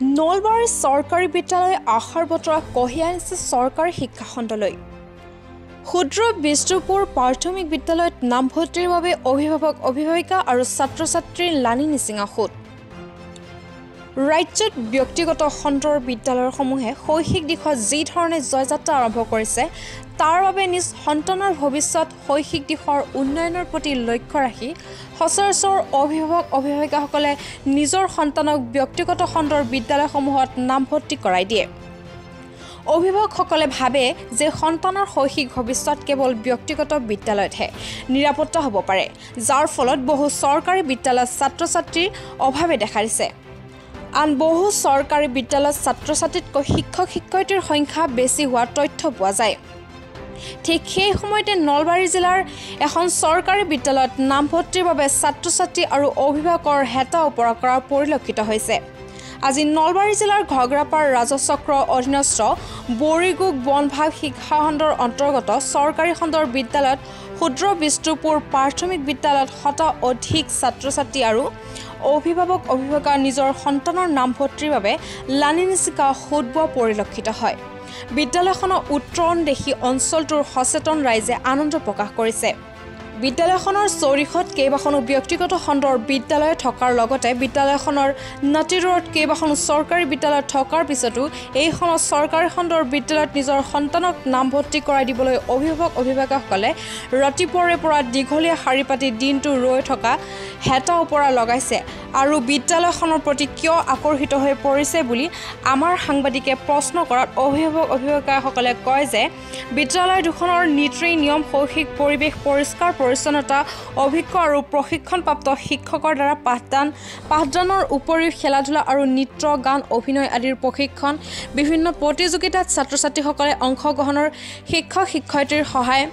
নলবাৰী চৰকাৰী বিদ্যালয় আশাৰ বতৰা কঢ়িয়াই আনিছে চৰকাৰী শিক্ষাখণ্ডলৈ। ক্ষুদ্ৰ বিষ্ণুপুৰ প্ৰাথমিক বিদ্যালয়ত নামভৰ্তিৰ বাবে অভিভাৱক অভিভাৱিকা আৰু ছাত্ৰ ছাত্ৰীৰ লানি নিচিঙা সোঁত। ৰাজ্যত ব্যক্তিগত খণ্ডৰ বিদ্যালয়সমূহে শৈক্ষিক দিশত যি ধৰণে জয়যাত্ৰা আৰম্ভ কৰিছে তাৰ বাবে নিজ সন্তানৰ ভৱিষ্যত শৈক্ষিক দিশৰ উন্নয়নৰ প্ৰতি লক্ষ্য ৰাখি সচৰাচৰ অভিভাৱক অভিভাৱিকাসকলে নিজৰ সন্তানক ব্যক্তিগত খণ্ডৰ বিদ্যালয়সমূহত নামভৰ্তি কৰাই দিয়ে। অভিভাৱকসকলে ভাবে যে সন্তানৰ শৈক্ষিক ভৱিষ্যত কেৱল ব্যক্তিগত বিদ্যালয়তহে নিৰাপত্তা হ'ব পাৰে, যাৰ ফলত বহু চৰকাৰী বিদ্যালয়ত ছাত্ৰ ছাত্ৰীৰ অভাৱে দেখা দিছে। আন বহু চৰকাৰী বিদ্যালয়ত ছাত্ৰ ছাত্ৰীতকৈ শিক্ষক শিক্ষয়িত্ৰীৰ সংখ্যা বেছি হোৱাৰ তথ্য পোৱা যায়। ঠিক সেই সময়তে নলবাৰী জিলাৰ এখন চৰকাৰী বিদ্যালয়ত নামভৰ্তিৰ বাবে ছাত্ৰ ছাত্ৰী আৰু অভিভাৱকৰ হেতা ওপৰা কৰা পৰিলক্ষিত হৈছে। আজি নলবাৰী জিলাৰ ঘগ্ৰাপাৰ ৰাজচক্ৰ অধীনস্থ বৰিগুগ বনভাগ শিক্ষাখণ্ডৰ অন্তৰ্গত চৰকাৰী খণ্ডৰ বিদ্যালয়ত ক্ষুদ্ৰ বিষ্ণুপুৰ প্ৰাথমিক বিদ্যালয়ত অধিক ছাত্ৰ ছাত্ৰী আৰু অভিভাৱক অভিভাৱিকা নিজৰ সন্তানৰ নামভৰ্তিৰ বাবে লানি নিচিঙা সোঁত বোৱা পৰিলক্ষিত হয়। বিদ্যালয়খনৰ উত্তৰণ দেখি অঞ্চলটোৰ সচেতন ৰাইজে আনন্দ প্ৰকাশ কৰিছে। বিদ্যালয়খনৰ চৌদিশত কেইবাখনো ব্যক্তিগত খণ্ডৰ বিদ্যালয় থকাৰ লগতে বিদ্যালয়খনৰ নাতিদূৰত কেইবাখনো চৰকাৰী বিদ্যালয় থকাৰ পিছতো এইখনত চৰকাৰী খণ্ডৰ বিদ্যালয়ত নিজৰ সন্তানক নামভৰ্তি কৰাই দিবলৈ অভিভাৱক অভিভাৱিকাসকলে ৰাতিপুৱাৰে পৰা দীঘলীয়া শাৰী পাতি দিনটো ৰৈ থকা হেতা ওপৰা লগাইছে আৰু বিদ্যালয়খনৰ প্ৰতি কিয় আকৰ্ষিত হৈ পৰিছে বুলি আমাৰ সাংবাদিকে প্ৰশ্ন কৰাত অভিভাৱক অভিভাৱিকাসকলে কয় যে বিদ্যালয় দুখনৰ নীতি নিয়ম শৈক্ষিক পৰিৱেশ পৰিষ্কাৰ পৰিচ্ছন্নতা অভিজ্ঞ আৰু প্ৰশিক্ষণপ্ৰাপ্ত শিক্ষকৰ দ্বাৰা পাঠদানৰ উপৰিও খেলা ধূলা আৰু নৃত্য গান অভিনয় আদিৰ প্ৰশিক্ষণ বিভিন্ন প্ৰতিযোগিতাত ছাত্ৰ ছাত্ৰীসকলে অংশগ্ৰহণৰ শিক্ষক শিক্ষয়িত্ৰীৰ সহায়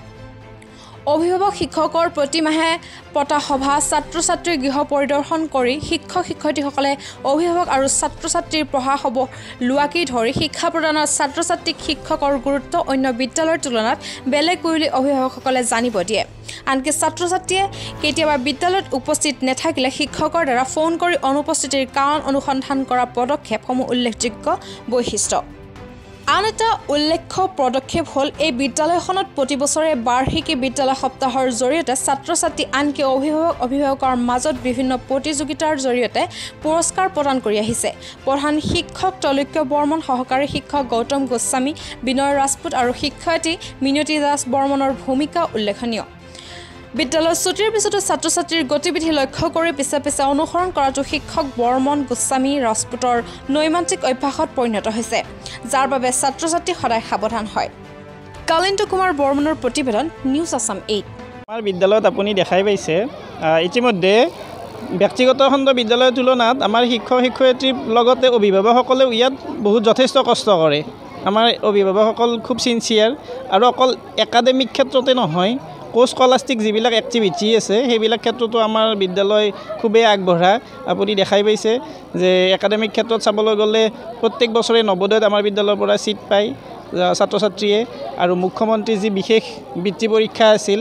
অভিভাৱক শিক্ষকৰ প্ৰতিমাহে পতা সভা ছাত্ৰ ছাত্ৰীৰ গৃহ পৰিদৰ্শন কৰি শিক্ষক শিক্ষয়িত্ৰীসকলে অভিভাৱক আৰু ছাত্ৰ ছাত্ৰীৰ পঢ়া হ'ব লোৱাকে ধৰি শিক্ষা প্ৰদানত ছাত্ৰ ছাত্ৰীক শিক্ষকৰ গুৰুত্ব অন্য বিদ্যালয়ৰ তুলনাত বেলেগ বুলি অভিভাৱকসকলে জানিব দিয়ে। আনকি ছাত্ৰ ছাত্ৰীয়ে কেতিয়াবা বিদ্যালয়ত উপস্থিত নাথাকিলে শিক্ষকৰ দ্বাৰা ফোন কৰি অনুপস্থিতিৰ কাৰণ অনুসন্ধান কৰা পদক্ষেপসমূহ উল্লেখযোগ্য বৈশিষ্ট্য। আন এটা উল্লেখ্য পদক্ষেপ হ'ল এই বিদ্যালয়খনত প্ৰতি বছৰে বাৰ্ষিকী বিদ্যালয় সপ্তাহৰ জৰিয়তে ছাত্ৰ ছাত্ৰী আনকি অভিভাৱক অভিভাৱকৰ মাজত বিভিন্ন প্ৰতিযোগিতাৰ জৰিয়তে পুৰস্কাৰ প্ৰদান কৰি আহিছে। প্ৰধান শিক্ষক তৈলক্য বৰ্মন, সহকাৰী শিক্ষক গৌতম গোস্বামী, বিনয় ৰাজপুত আৰু শিক্ষয়িত্ৰী মিনতী দাস বৰ্মনৰ ভূমিকা উল্লেখনীয়। বিদ্যালয়ৰ ছুটিৰ পিছতো ছাত্ৰ ছাত্ৰীৰ গতিবিধি লক্ষ্য কৰি পিছে পিছে অনুসৰণ কৰাটো শিক্ষক বৰ্মন গোস্বামী ৰাজপুতৰ নৈমান্তিক অভ্যাসত পৰিণত হৈছে, যাৰ বাবে ছাত্ৰ ছাত্ৰী সদায় সাৱধান হয়। কালিন্দু কুমাৰ বৰ্মনৰ প্ৰতিবেদন, নিউজ আছাম 8। আমাৰ বিদ্যালয়ত আপুনি দেখাই পাইছে ইতিমধ্যে ব্যক্তিগত খণ্ড বিদ্যালয়ৰ তুলনাত আমাৰ শিক্ষক শিক্ষয়িত্ৰীৰ লগতে অভিভাৱকসকলেও ইয়াত বহুত যথেষ্ট কষ্ট কৰে। আমাৰ অভিভাৱকসকল খুব চিনচিয়াৰ আৰু অকল একাডেমিক ক্ষেত্ৰতে নহয়, স্কলাষ্টিক যিবিলাক এক্টিভিটি আছে সেইবিলাক ক্ষেত্ৰতো আমাৰ বিদ্যালয় খুবেই আগবঢ়া। আপুনি দেখাই পাইছে যে একাডেমিক ক্ষেত্ৰত চাবলৈ গ'লে প্ৰত্যেক বছৰে নৱোদয়ত আমাৰ বিদ্যালয়ৰ পৰা ছিট পায় ছাত্ৰ ছাত্ৰীয়ে। আৰু মুখ্যমন্ত্ৰীৰ যি বিশেষ বৃত্তি পৰীক্ষা আছিল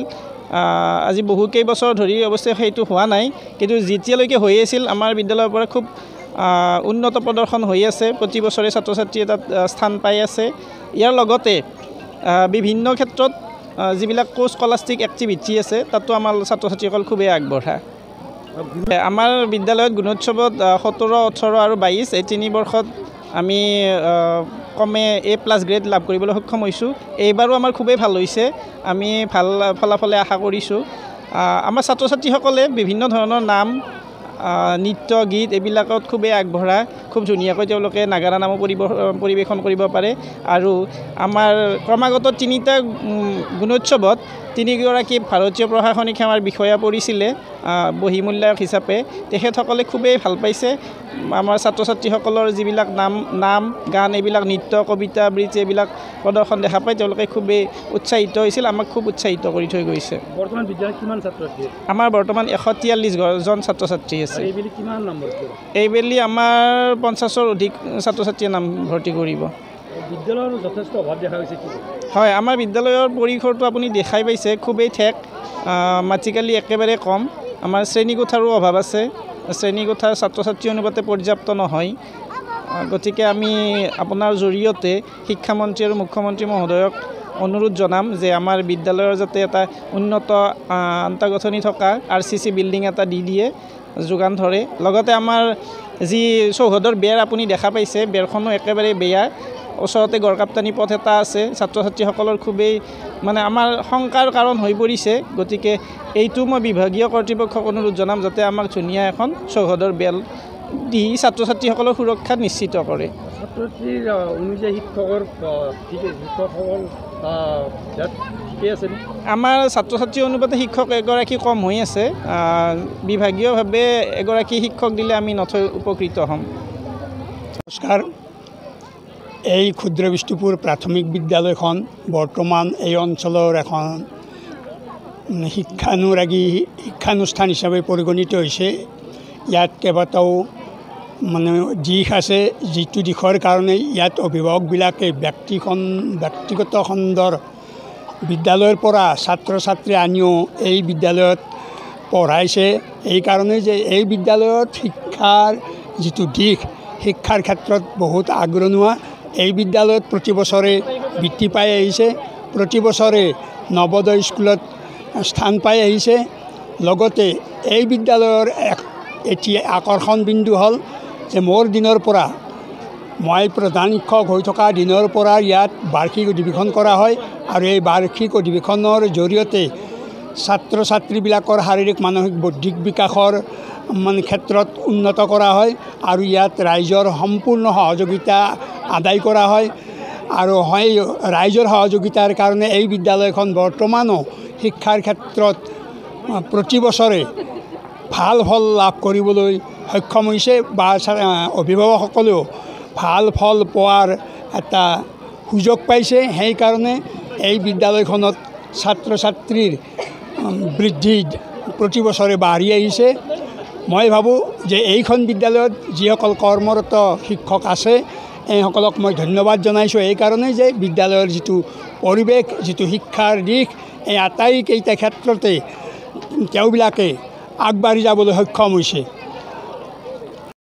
আজি বহু কেইবছৰ ধৰি অৱশ্যে সেইটো হোৱা নাই, কিন্তু যেতিয়ালৈকে হৈ আছিল আমাৰ বিদ্যালয়ৰ পৰা খুব উন্নত প্ৰদৰ্শন হৈ আছে। প্ৰতি বছৰে ছাত্ৰ ছাত্ৰীয়ে তাত স্থান পাই আছে। ইয়াৰ লগতে বিভিন্ন ক্ষেত্ৰত যিবিলাক স্কলাষ্টিক এক্টিভিটি আছে তাতো আমাৰ ছাত্ৰ ছাত্ৰীসকল খুবেই আগবঢ়া। আমাৰ বিদ্যালয়ত গুণোৎসৱত 17, 18 আৰু 22 এই 3 বৰ্ষত আমি কমে A+ গ্ৰেড লাভ কৰিবলৈ সক্ষম হৈছোঁ। এইবাৰো আমাৰ খুবেই ভাল হৈছে, আমি ভাল ফলাফলে আশা কৰিছোঁ। আমাৰ ছাত্ৰ ছাত্ৰীসকলে বিভিন্ন ধৰণৰ নাম নৃত্য গীত এইবিলাকত খুবেই আগবঢ়া, খুব ধুনীয়াকৈ তেওঁলোকে নাগাৰা নামো পৰিৱেশন কৰিব পাৰে। আৰু আমাৰ ক্ৰমাগত 3টা গুণোৎসৱত 3গৰাকী ভাৰতীয় প্ৰশাসনিক সেৱাৰ বিষয়া পৰিছিলে বহিমূল্যায়ক হিচাপে। তেখেতসকলে খুবেই ভাল পাইছে আমাৰ ছাত্ৰ ছাত্ৰীসকলৰ যিবিলাক নাম গান এইবিলাক নৃত্য কবিতা আবৃত্তি এইবিলাক প্ৰদৰ্শন দেখা পাই তেওঁলোকে খুবেই উৎসাহিত হৈছিল, আমাক খুব উৎসাহিত কৰি থৈ গৈছে। বৰ্তমান বিদ্যালয়ত কিমান ছাত্ৰ ছাত্ৰী? আমাৰ বৰ্তমান 143জন ছাত্ৰ ছাত্ৰী আছে। এইবেলি কিমান নামভৰ্তি? এইবেলি আমাৰ 50ৰ অধিক ছাত্ৰ ছাত্ৰীয়ে নামভৰ্তি কৰিব। বিদ্যালয়ৰ যথেষ্ট অভাৱ দেখা গৈছে। হয়, আমাৰ বিদ্যালয়ৰ পৰিসৰটো আপুনি দেখাই পাইছে, খুবেই ঠেক, মাটিকালি একেবাৰে কম। আমাৰ শ্ৰেণীকোঠাৰো অভাৱ আছে, শ্ৰেণীকোঠাৰ ছাত্ৰ ছাত্ৰী অনুপাতে পৰ্যাপ্ত নহয়। গতিকে আমি আপোনাৰ জৰিয়তে শিক্ষামন্ত্ৰী আৰু মুখ্যমন্ত্ৰী মহোদয়ক অনুৰোধ জনাম যে আমাৰ বিদ্যালয়ৰ যাতে এটা উন্নত আন্তঃগাঁথনি থকা RCC বিল্ডিং এটা দি দিয়ে যোগান ধৰে। লগতে আমাৰ যি চৌহদৰ বেৰ আপুনি দেখা পাইছে, বেৰখনো একেবাৰে বেয়া। ওচৰতে গড়কাপ্তানি পথ এটা আছে, ছাত্ৰ ছাত্ৰীসকলৰ খুবেই মানে আমাৰ শংকাৰ কাৰণ হৈ পৰিছে। গতিকে এইটো মই বিভাগীয় কৰ্তৃপক্ষক অনুৰোধ জনাম যাতে আমাক ধুনীয়া এখন চৌহদৰ বেল দি ছাত্ৰ ছাত্ৰীসকলৰ সুৰক্ষা নিশ্চিত কৰে। ছাত্ৰ ছাত্ৰীৰ অনুযায়ী শিক্ষকৰ শিক্ষকসকল ঠিকে আছে নে? আমাৰ ছাত্ৰ ছাত্ৰী অনুপাতে শিক্ষক এগৰাকী কম হৈ আছে। বিভাগীয়ভাৱে এগৰাকী শিক্ষক দিলে আমি নথৈ উপকৃত হ'ম। নমস্কাৰ। এই ক্ষুদ্ৰ বিষ্ণুপুৰ প্ৰাথমিক বিদ্যালয়খন বৰ্তমান এই অঞ্চলৰ এখন শিক্ষানুষ্ঠান হিচাপে পৰিগণিত হৈছে। ইয়াত কেইবাটাও দিশ আছে, যিটো দিশৰ কাৰণে ইয়াত অভিভাৱকবিলাকে ব্যক্তিগত খণ্ডৰ বিদ্যালয়ৰ পৰা ছাত্ৰ ছাত্ৰী আনিও এই বিদ্যালয়ত পঢ়াইছে। এইকাৰণে যে এই বিদ্যালয়ত শিক্ষাৰ যিটো দিশ, শিক্ষাৰ ক্ষেত্ৰত বহুত আগৰণুৱা। এই বিদ্যালয়ত প্ৰতি বছৰে বৃত্তি পাই আহিছে, প্ৰতি বছৰে নৱোদয় স্কুলত স্থান পাই আহিছে। লগতে এই বিদ্যালয়ৰ এতিয়া আকৰ্ষণ বিন্দু হ'ল যে মোৰ দিনৰ পৰা, মই প্ৰধান শিক্ষক হৈ থকা দিনৰ পৰা ইয়াত বাৰ্ষিক অধিৱেশন কৰা হয় আৰু এই বাৰ্ষিক অধিৱেশনৰ জৰিয়তে ছাত্ৰ ছাত্ৰীবিলাকৰ শাৰীৰিক মানসিক বৌদ্ধিক বিকাশৰ ক্ষেত্ৰত উন্নত কৰা হয় আৰু ইয়াত ৰাইজৰ সম্পূৰ্ণ সহযোগিতা আদায় কৰা হয়। আৰু ৰাইজৰ সহযোগিতাৰ কাৰণে এই বিদ্যালয়খন বৰ্তমানো শিক্ষাৰ ক্ষেত্ৰত প্ৰতি বছৰে ভাল ফল লাভ কৰিবলৈ সক্ষম হৈছে বা অভিভাৱকসকলেও ভাল ফল পোৱাৰ এটা সুযোগ পাইছে। সেইকাৰণে এই বিদ্যালয়খনত ছাত্ৰ ছাত্ৰীৰ বৃদ্ধি প্ৰতি বছৰে বাঢ়ি আহিছে। মই ভাবোঁ যে এইখন বিদ্যালয়ত যিসকল কৰ্মৰত শিক্ষক আছে, এইসকলক মই ধন্যবাদ জনাইছোঁ এইকাৰণে যে বিদ্যালয়ৰ যিটো পৰিৱেশ, যিটো শিক্ষাৰ দিশ, এই আটাইকেইটা ক্ষেত্ৰতে তেওঁবিলাকে আগবাঢ়ি যাবলৈ সক্ষম হৈছে।